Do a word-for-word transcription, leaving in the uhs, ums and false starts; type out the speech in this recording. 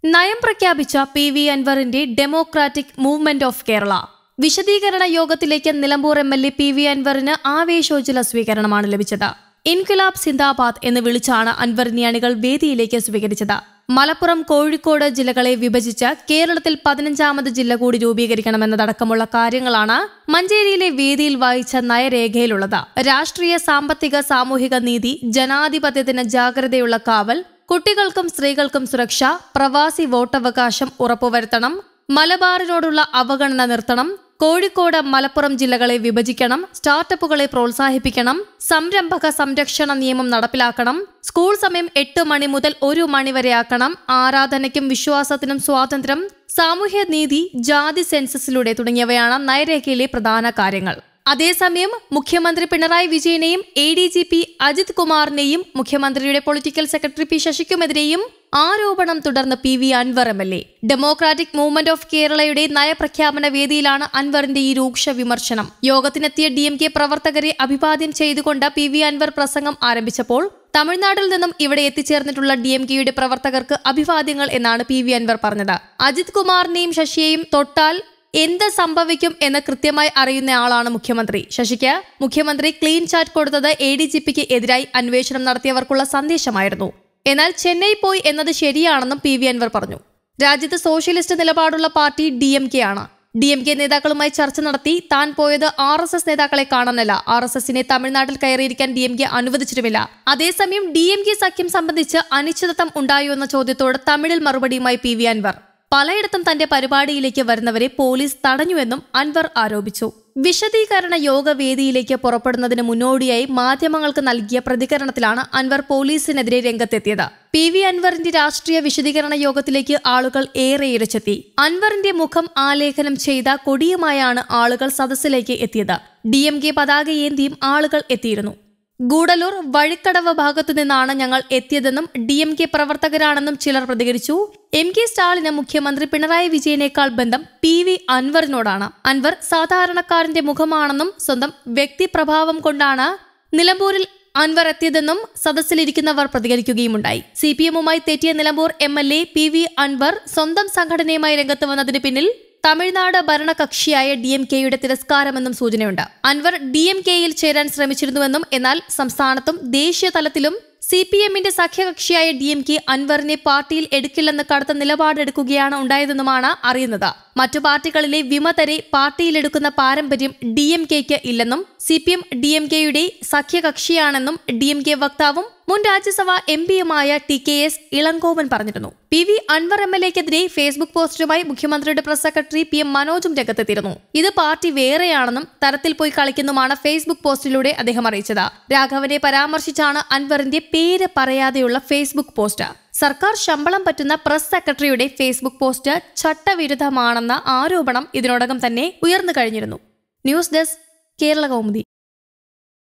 നയം പ്രഖ്യാപിച്ച P V അൻവറിന്റെ ഡെമോക്രാറ്റിക് മൂവ്മെന്റ് ഓഫ് കേരള വിശദീകരണ യോഗത്തിലേക്ക് Nilambur M L A P V അൻവറിന് ആവേശോജ്വല സ്വീകരണമാണ് ലഭിച്ചത്. ഇൻക്വിലാബ് സിന്ദാബാദ് എന്ന് വിളിച്ചാണ് അൻവറിനെ അണികൾ വേദിയിലേക്ക് സ്വീകരിച്ചത്. മലപ്പുറം, കോഴിക്കോട് ജില്ലകളെ വിഭജിച്ച് കേരളത്തിൽ പതിനഞ്ചാമത് ജില്ല കൂടി രൂപീകരിക്കണമെന്നതടക്കമുള്ള കാര്യങ്ങളാണ് മഞ്ചേരിയിലെ വേദിയിൽ വായിച്ച നയരേഖയിലുള്ളത്. രാഷ്ട്രീയ, സാമ്പത്തിക, സാമൂഹിക നീതി, ജനാധിപത്യത്തിന് ജാഗ്രതയുള്ള കാവൽ, കുട്ടികൾക്കും സ്ത്രീകൾക്കും സുരക്ഷ, പ്രവാസി വോട്ടവകാശം ഉറപ്പുവരുത്തണം, മലബാറിനോടുള്ള അവഗണന നിർത്തണം, കോഴിക്കോട്, മലപ്പുറം ജില്ലകളെ വിഭജിക്കണം, സ്റ്റാർട്ടപ്പുകളെ പ്രോത്സാഹിപ്പിക്കണം, സംരംഭക സംരക്ഷണ നിയമം നടപ്പിലാക്കണം, സ്കൂൾ സമയം എട്ട് മണി മുതൽ ഒരു മണി വരെയാക്കണം, ആരാധനയ്ക്കും വിശ്വാസത്തിനും സ്വാതന്ത്ര്യം, സാമൂഹ്യനീതി, ജാതി സെൻസസിലൂടെ തുടങ്ങിയവയാണ് നയരേഖയിലെ പ്രധാന കാര്യങ്ങൾ. അതേസമയം മുഖ്യമന്ത്രി പിണറായി വിജയനെയും A D G P Ajith കുമാറിനെയും മുഖ്യമന്ത്രിയുടെ പൊളിറ്റിക്കൽ സെക്രട്ടറി പി ശശിക്കുമെതിരെയും ആരോപണം തുടർന്ന് P V Anvar M L A. Democratic Movement of കേരളയുടെ നയപ്രഖ്യാപന വേദിയിലാണ് അൻവറിന്റെ ഈ രൂക്ഷ വിമർശനം. യോഗത്തിനെത്തിയ ഡി എം കെ പ്രവർത്തകരെ അഭിവാദ്യം ചെയ്തുകൊണ്ട് പി വി അൻവർ പ്രസംഗം ആരംഭിച്ചപ്പോൾ തമിഴ്നാട്ടിൽ നിന്നും ഇവിടെ എത്തിച്ചേർന്നിട്ടുള്ള ഡി എം കെയുടെ പ്രവർത്തകർക്ക് അഭിവാദ്യങ്ങൾ എന്നാണ് പി വി അൻവർ പറഞ്ഞത്. അജിത് കുമാറിനെയും ശശിയെയും തൊട്ടാൽ എന്ത് സംഭവിക്കും എന്ന് കൃത്യമായി അറിയുന്ന ആളാണ് മുഖ്യമന്ത്രി. ശശിക്ക് മുഖ്യമന്ത്രി ക്ലീൻ ചാറ്റ് കൊടുത്തത് എ ഡി ജി പിക്ക് എതിരായി അന്വേഷണം നടത്തിയവർക്കുള്ള സന്ദേശമായിരുന്നു. എന്നാൽ ചെന്നൈ പോയി എന്നത് ശരിയാണെന്നും പി വി അൻവർ പറഞ്ഞു. രാജ്യത്ത് സോഷ്യലിസ്റ്റ് നിലപാടുള്ള പാർട്ടി ഡി എം കെ ആണ്. ഡി എം കെ നേതാക്കളുമായി ചർച്ച നടത്തി താൻ പോയത് ആർ എസ് എസ് നേതാക്കളെ കാണാനല്ല. ആർ എസ് എസിനെ തമിഴ്നാട്ടിൽ കയറിയിരിക്കാൻ ഡി എം കെ അനുവദിച്ചിട്ടുമില്ല. അതേസമയം ഡി എം കെ സഖ്യം സംബന്ധിച്ച് അനിശ്ചിതത്വം ഉണ്ടായോ എന്ന ചോദ്യത്തോട് തമിഴിൽ മറുപടിയുമായി പി വി അൻവർ പലയിടത്തും തന്റെ പരിപാടിയിലേക്ക് വരുന്നവരെ പോലീസ് തടഞ്ഞുവെന്നും അൻവർ ആരോപിച്ചു. വിശദീകരണ യോഗവേദിയിലേക്ക് പുറപ്പെടുന്നതിന് മുന്നോടിയായി മാധ്യമങ്ങൾക്ക് നൽകിയ പ്രതികരണത്തിലാണ് അൻവർ പോലീസിനെതിരെ രംഗത്തെത്തിയത്. പി വി അൻവറിന്റെ രാഷ്ട്രീയ വിശദീകരണ യോഗത്തിലേക്ക് ആളുകൾ ഏറെ ഇരച്ചെത്തി. അൻവറിന്റെ മുഖം ആലേഖനം ചെയ്ത കൊടിയുമായാണ് ആളുകൾ സദസ്സിലേക്ക് എത്തിയത്. ഡി എം കെ പതാകയേന്തിയും ആളുകൾ എത്തിയിരുന്നു. ഗൂഡലൂർ, വഴിക്കടവ് ഭാഗത്തു നിന്നാണ് ഞങ്ങൾ എത്തിയതെന്നും ഡി എം കെ പ്രവർത്തകരാണെന്നും ചിലർ പ്രതികരിച്ചു. എം കെ സ്റ്റാലിന് മുഖ്യമന്ത്രി പിണറായി വിജയനേക്കാൾ ബന്ധം പി വി അൻവറിനോടാണ്. അൻവർ സാധാരണക്കാരന്റെ മുഖമാണെന്നും സ്വന്തം വ്യക്തിപ്രഭാവം കൊണ്ടാണ് നിലമ്പൂരിൽ അൻവർ എത്തിയതെന്നും സദസ്സിലിരിക്കുന്നവർ പ്രതികരിക്കുകയുമുണ്ടായി. സി പി എമ്മുമായി തെറ്റിയ Nilambur M L A P V Anvar സ്വന്തം സംഘടനയുമായി രംഗത്ത് വന്നതിന് പിന്നിൽ തമിഴ്നാട് ഭരണകക്ഷിയായ ഡി എം കെയുടെ തിരസ്കാരമെന്നും സൂചനയുണ്ട്. അൻവർ ഡി എം കെയിൽ ചേരാൻ ശ്രമിച്ചിരുന്നുവെന്നും എന്നാൽ സംസ്ഥാനത്തും ദേശീയ തലത്തിലും സി പി എമ്മിന്റെ സഖ്യകക്ഷിയായ ഡി എം കെ അൻവറിനെ പാർട്ടിയിൽ എടുക്കില്ലെന്ന് കടുത്ത നിലപാടെടുക്കുകയാണ് ഉണ്ടായതെന്നുമാണ് അറിയുന്നത്. മറ്റു പാർട്ടികളിലെ വിമതരെ പാർട്ടിയിലെടുക്കുന്ന പാരമ്പര്യം ഡി എം കെക്ക് ഇല്ലെന്നും C P M D M കെയുടെ സഖ്യകക്ഷിയാണെന്നും ഡി എം കെ വക്താവും മുൻ രാജ്യസഭാ എം പിയുമായ ടി കെ എസ് ഇളങ്കോവൻ പറഞ്ഞിരുന്നു. P V Anvar M L എക്കെതിരെ ഫേസ്ബുക്ക് പോസ്റ്റുമായി മുഖ്യമന്ത്രിയുടെ പ്രസ് സെക്രട്ടറി പി എം മനോജും രംഗത്തെത്തിയിരുന്നു. ഇത് പാർട്ടി വേറെയാണെന്നും തരത്തിൽ പോയി കളിക്കുന്നുമാണ് ഫേസ്ബുക്ക് പോസ്റ്റിലൂടെ അദ്ദേഹം അറിയിച്ചത്. രാഘവനെ പരാമർശിച്ചാണ് അൻവറിന്റെ പേര് പറയാതെയുള്ള ഫേസ്ബുക്ക് പോസ്റ്റ്. സർക്കാർ ശമ്പളം പറ്റുന്ന പ്രസ് സെക്രട്ടറിയുടെ ഫേസ്ബുക്ക് പോസ്റ്റ് ചട്ടവിരുദ്ധമാണെന്ന ആരോപണം ഇതിനോടകം തന്നെ ഉയർന്നു കഴിഞ്ഞിരുന്നു. News desk, Kerala Kaumudi.